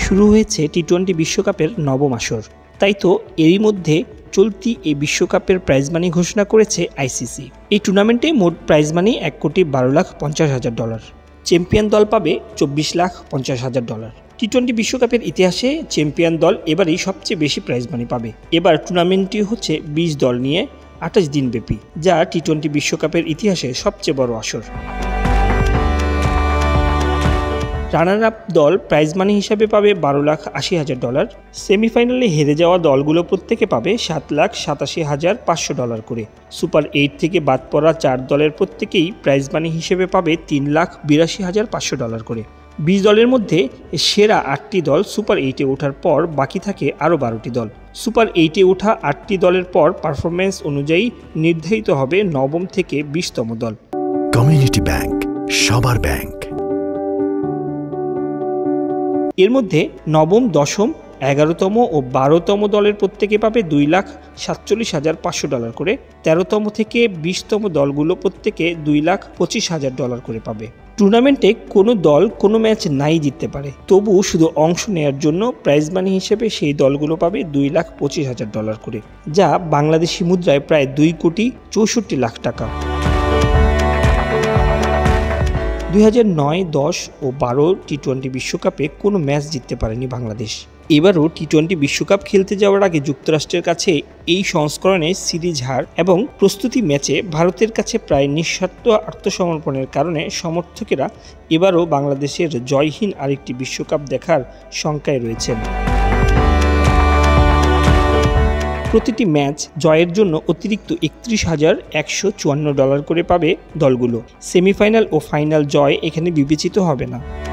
শুরু হয়েছে টি-20 বিশ্বকাপের নবম আসর। তাই তো এরই মধ্যে চলতি এই বিশ্বকাপের প্রাইজ মানি ঘোষণা করেছে আইসিসি। এই টুর্নামেন্টে মোট প্রাইজ মানি $1,12,50,000। চ্যাম্পিয়ন দল পাবে $24,50,000। টি-20 বিশ্বকাপের ইতিহাসে চ্যাম্পিয়ন দল এবারই সবচেয়ে বেশি প্রাইজ মানি পাবে। এবার টুর্নামেন্টটি হচ্ছে 20 দল নিয়ে 28 দিনব্যাপী, যা টি-20 বিশ্বকাপের ইতিহাসে সবচেয়ে বড় আসর। রানার আপ দল প্রাইজ মানি হিসাবে পাবে $12,80,000। সেমিফাইনালে হেরে যাওয়া দলগুলো প্রত্যেকে পাবে $7,87,500 করে। সুপার 8 থেকে বাদ পড়া 4 দলের প্রত্যেকেই প্রাইজ মানি হিসেবে পাবে $3,82,500 করে। 20 দলের মধ্যে সেরা 8টি দল সুপার 8-এ ওঠার পর বাকি থাকে আরও 12টি দল। সুপার 8-এ ওঠা 8টি দলের পর পারফরমেন্স অনুযায়ী নির্ধারিত হবে নবম থেকে 20তম দল। কমিউনিটি ব্যাংক, সবার ব্যাংক। এর মধ্যে নবম, দশম, 11তম ও 12তম দলের প্রত্যেকে পাবে $2,47,500 করে। 13তম থেকে 20তম দলগুলো প্রত্যেকে $2,25,000 করে পাবে। টুর্নামেন্টে কোনো দল কোনো ম্যাচ নাই জিততে পারে, তবু শুধু অংশ নেওয়ার জন্য প্রাইজ মানি হিসেবে সেই দলগুলো পাবে $2,25,000 করে, যা বাংলাদেশি মুদ্রায় প্রায় 2,64,00,000 টাকা। 2009, 10 ও 12 টি-20 বিশ্বকাপে কোনো ম্যাচ জিততে পারেনি বাংলাদেশ। এবারও টি-20 বিশ্বকাপ খেলতে যাওয়ার আগে যুক্তরাষ্ট্রের কাছে এই সংস্করণে সিরিজ হার এবং প্রস্তুতি ম্যাচে ভারতের কাছে প্রায় নিঃস্বার্থ আত্মসমর্পণের কারণে সমর্থকেরা এবারও বাংলাদেশের জয়হীন আরেকটি বিশ্বকাপ দেখার শঙ্কায় রয়েছেন। প্রতিটি ম্যাচ জয়ের জন্য অতিরিক্ত $31,154 করে পাবে দলগুলো। সেমিফাইনাল ও ফাইনাল জয় এখানে বিবেচিত হবে না।